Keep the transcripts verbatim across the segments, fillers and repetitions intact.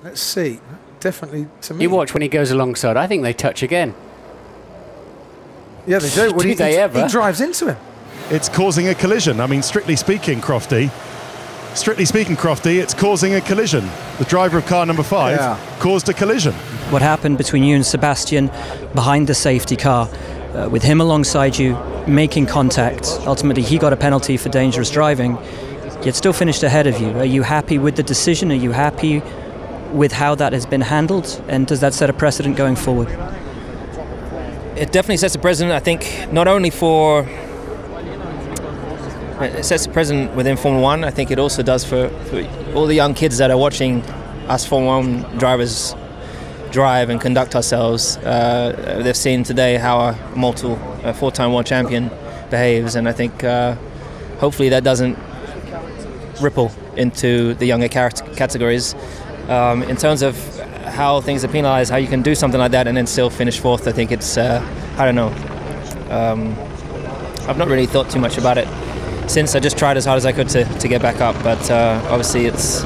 Let's see. Definitely to me. You watch when he goes alongside. I think they touch again. Yeah, they do. Well, do he, they he, ever? He drives into him. It's causing a collision. I mean, strictly speaking, Crofty, strictly speaking, Crofty, it's causing a collision. The driver of car number five Yeah. caused a collision. What happened between you and Sebastian behind the safety car, uh, with him alongside you, making contact. Ultimately, he got a penalty for dangerous driving, yet still finished ahead of you. Are you happy with the decision? Are you happy with how that has been handled? And does that set a precedent going forward? It definitely sets a precedent, I think, not only for... It sets a precedent within Formula One. I think it also does for, for all the young kids that are watching us Formula One drivers drive and conduct ourselves. Uh, they've seen today how a multiple, uh, four-time world champion behaves, and I think uh, hopefully that doesn't ripple into the younger categories. Um, in terms of how things are penalised, how you can do something like that and then still finish fourth, I think it's, uh, I don't know. Um, I've not really thought too much about it since. I just tried as hard as I could to, to get back up, but uh, obviously it's,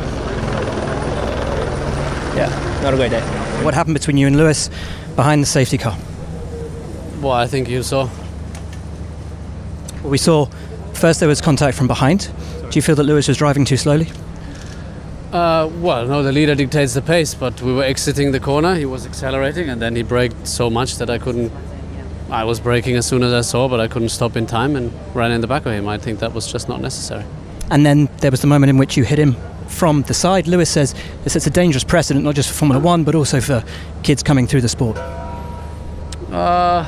yeah, not a great day. What happened between you and Lewis behind the safety car? Well, I think you saw. Well, we saw first there was contact from behind. Do you feel that Lewis was driving too slowly? Uh, well, no, the leader dictates the pace, but we were exiting the corner, he was accelerating, and then he braked so much that I couldn't... I was braking as soon as I saw, but I couldn't stop in time and ran in the back of him. I think that was just not necessary. And then there was the moment in which you hit him from the side. Lewis says this is a dangerous precedent, not just for Formula One, but also for kids coming through the sport. Uh,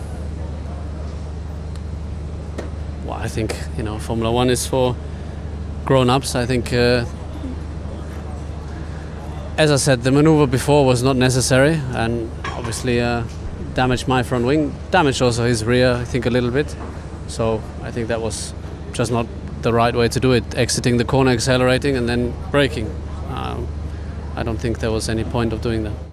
well, I think, you know, Formula One is for grown-ups. I think... Uh, As I said, the maneuver before was not necessary and obviously uh, damaged my front wing, damaged also his rear, I think, a little bit. So I think that was just not the right way to do it, exiting the corner, accelerating and then braking. Um, I don't think there was any point of doing that.